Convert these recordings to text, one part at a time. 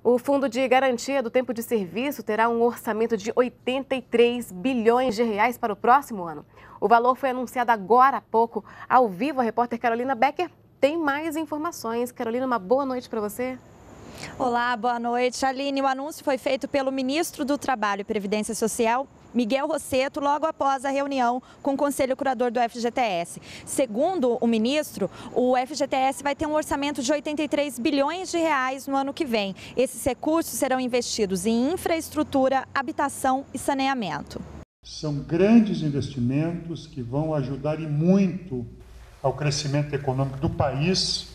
O Fundo de Garantia do Tempo de Serviço terá um orçamento de 83 bilhões de reais para o próximo ano. O valor foi anunciado agora há pouco. Ao vivo, a repórter Carolina Becker tem mais informações. Carolina, uma boa noite para você. Olá, boa noite. Aline, o anúncio foi feito pelo ministro do Trabalho e Previdência Social, Miguel Rosseto, logo após a reunião com o Conselho Curador do FGTS. Segundo o ministro, o FGTS vai ter um orçamento de 83 bilhões de reais no ano que vem. Esses recursos serão investidos em infraestrutura, habitação e saneamento. São grandes investimentos que vão ajudar e muito ao crescimento econômico do país,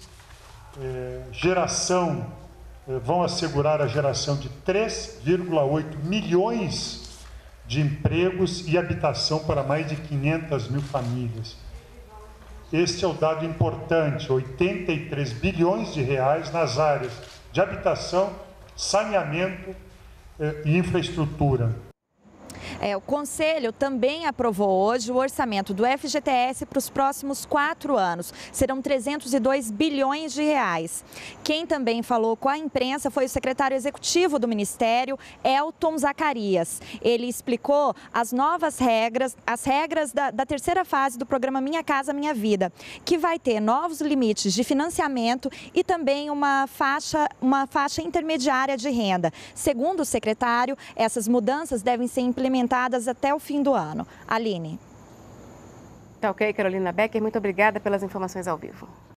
vão assegurar a geração de 3,8 milhões de empregos e habitação para mais de 500 mil famílias. Este é o dado importante, 83 bilhões de reais nas áreas de habitação, saneamento e infraestrutura. O Conselho também aprovou hoje o orçamento do FGTS para os próximos 4 anos. Serão 302 bilhões de reais. Quem também falou com a imprensa foi o secretário executivo do Ministério, Elton Zacarias. Ele explicou as novas regras, as regras da terceira fase do programa Minha Casa Minha Vida, que vai ter novos limites de financiamento e também uma faixa intermediária de renda. Segundo o secretário, essas mudanças devem ser implementadas até o fim do ano. Aline. Tá ok, Carolina Becker, muito obrigada pelas informações ao vivo.